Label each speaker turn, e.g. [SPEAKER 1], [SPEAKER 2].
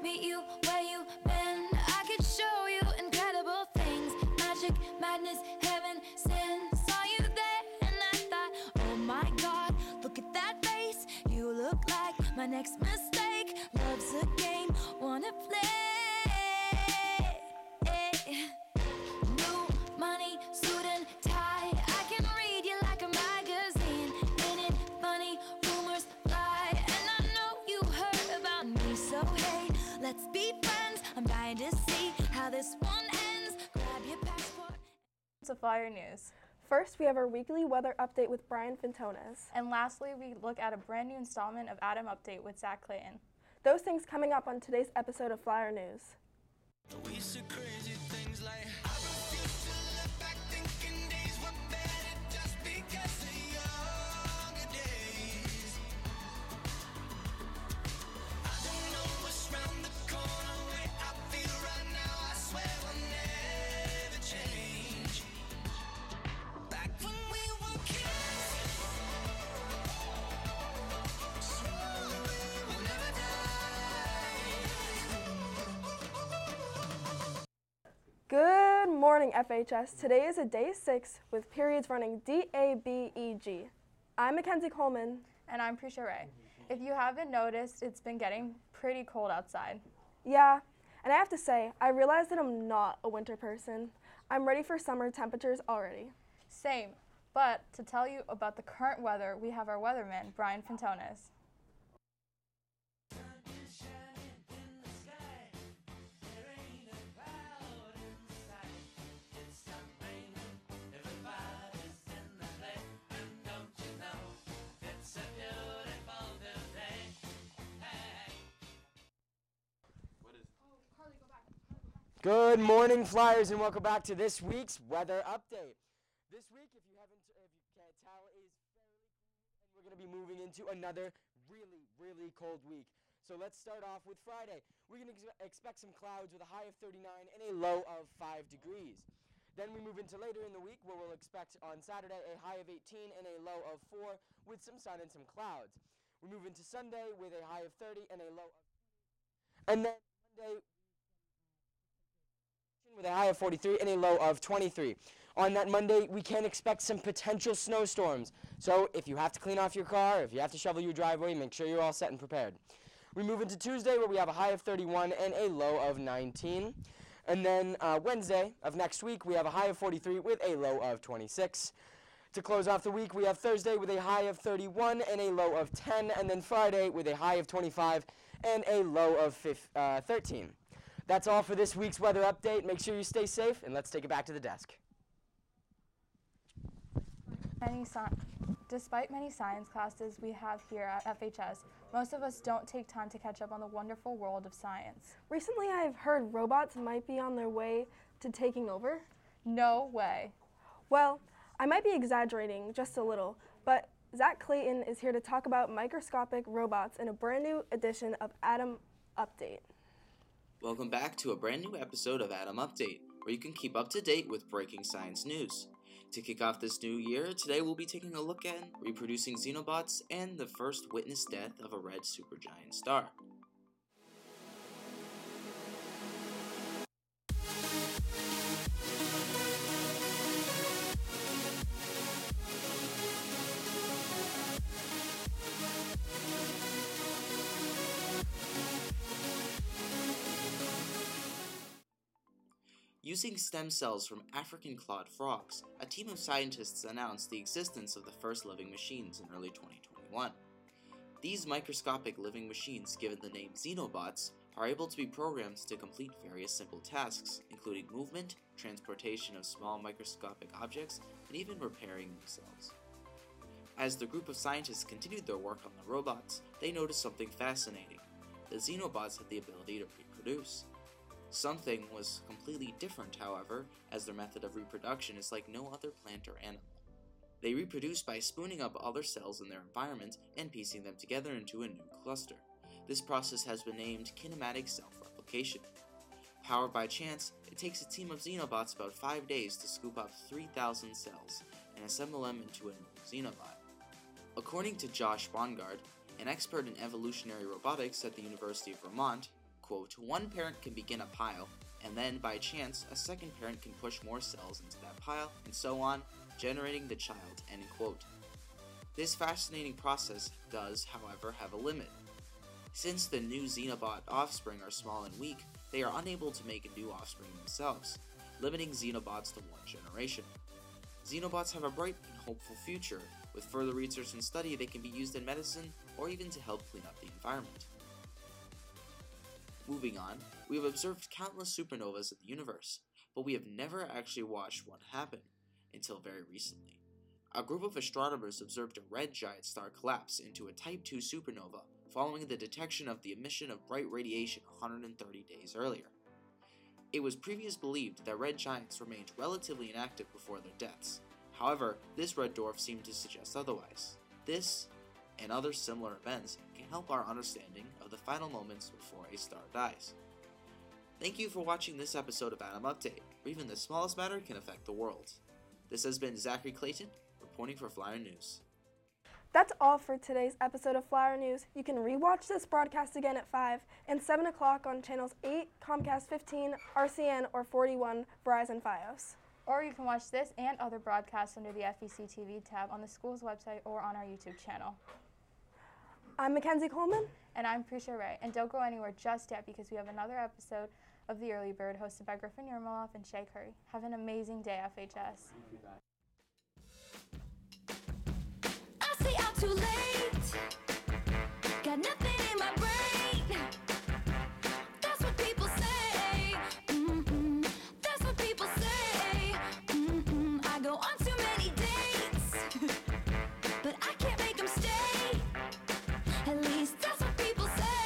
[SPEAKER 1] meet you where you been. I could show you incredible things. Magic, madness, heaven, sin. Saw you there and I thought, oh my God, look at that face. You look like my next mistake. Love's a game, wanna play. New money, suit and tie. I can read you like a magazine. Ain't it funny? Rumors fly. And I know you heard about me. So hey, let's be friends. I'm dying to see how this one ends. Grab your passport.
[SPEAKER 2] To Flyer News.
[SPEAKER 3] First, we have our weekly weather update with Brian Fintonis.
[SPEAKER 2] And lastly, we look at a brand new installment of Adam Update with Zach Clayton.
[SPEAKER 3] Those things coming up on today's episode of Flyer News.
[SPEAKER 4] We said crazy things like I refuse to look back thinking days were better just because of younger days. I don't know what's round the corner, way I feel right now, I swear will never change. Back when we were kids, swore we would never die.
[SPEAKER 3] Good morning, FHS. Today is a day 6 with periods running D, A, B, E, G. I'm Mackenzie Coleman.
[SPEAKER 2] And I'm Prisha Ray. If you haven't noticed, it's been getting pretty cold outside.
[SPEAKER 3] Yeah, and I have to say, I realize that I'm not a winter person. I'm ready for summer temperatures already.
[SPEAKER 2] Same, but to tell you about the current weather, we have our weatherman, Brian Fintonis.
[SPEAKER 5] Good morning, Flyers, and welcome back to this week's weather update. This week, if you can't tell, is fairly cool, and we're going to be moving into another really cold week. So let's start off with Friday. We're going to expect some clouds with a high of 39 and a low of 5 degrees. Then we move into later in the week, where we'll expect on Saturday a high of 18 and a low of 4 with some sun and some clouds. We move into Sunday with a high of 30 and a low of 20. And then Monday with a high of 43 and a low of 23. On that Monday, we can expect some potential snowstorms. So if you have to clean off your car, if you have to shovel your driveway, make sure you're all set and prepared. We move into Tuesday, where we have a high of 31 and a low of 19. And then Wednesday of next week, we have a high of 43 with a low of 26. To close off the week, we have Thursday with a high of 31 and a low of 10. And then Friday with a high of 25 and a low of 13. That's all for this week's weather update. Make sure you stay safe, and let's take it back to the desk.
[SPEAKER 2] Despite many science classes we have here at FHS, most of us don't take time to catch up on the wonderful world of science.
[SPEAKER 3] Recently, I've heard robots might be on their way to taking over.
[SPEAKER 2] No way.
[SPEAKER 3] Well, I might be exaggerating just a little, but Zach Clayton is here to talk about microscopic robots in a brand new edition of Adam Update.
[SPEAKER 6] Welcome back to a brand new episode of Adam Update, where you can keep up to date with breaking science news. To kick off this new year, today we'll be taking a look at reproducing xenobots and the first witnessed death of a red supergiant star. Using stem cells from African clawed frogs, a team of scientists announced the existence of the first living machines in early 2021. These microscopic living machines, given the name xenobots, are able to be programmed to complete various simple tasks, including movement, transportation of small microscopic objects, and even repairing themselves. As the group of scientists continued their work on the robots, they noticed something fascinating. The xenobots had the ability to reproduce. Something was completely different, however, as their method of reproduction is like no other plant or animal. They reproduce by spooning up other cells in their environment and piecing them together into a new cluster. This process has been named kinematic self-replication. Powered by chance, it takes a team of xenobots about 5 days to scoop up 3,000 cells and assemble them into a new xenobot. According to Josh Bongard, an expert in evolutionary robotics at the University of Vermont, quote, one parent can begin a pile, and then, by chance, a second parent can push more cells into that pile, and so on, generating the child, end quote. This fascinating process does, however, have a limit. Since the new xenobot offspring are small and weak, they are unable to make a new offspring themselves, limiting xenobots to one generation. Xenobots have a bright and hopeful future. With further research and study, they can be used in medicine or even to help clean up the environment. Moving on, we have observed countless supernovas in the universe, but we have never actually watched one happen, until very recently. A group of astronomers observed a red giant star collapse into a Type II supernova following the detection of the emission of bright radiation 130 days earlier. It was previously believed that red giants remained relatively inactive before their deaths. However, this red dwarf seemed to suggest otherwise. This, and other similar events, can help our understanding of the final moments before a star dies. Thank you for watching this episode of Atom Update, where even the smallest matter can affect the world. This has been Zachary Clayton, reporting for Flyer News.
[SPEAKER 3] That's all for today's episode of Flyer News. You can rewatch this broadcast again at 5 and 7 o'clock on channels 8, Comcast 15, RCN, or 41 Verizon Fios.
[SPEAKER 2] Or you can watch this and other broadcasts under the FEC TV tab on the school's website or on our YouTube channel.
[SPEAKER 3] I'm Mackenzie Coleman.
[SPEAKER 2] And I'm Prisha Ray. And don't go anywhere just yet because we have another episode of The Early Bird hosted by Griffin Yermoloff and Shay Curry. Have an amazing day, FHS.
[SPEAKER 1] I say I'm too late. Got nothing in my brain.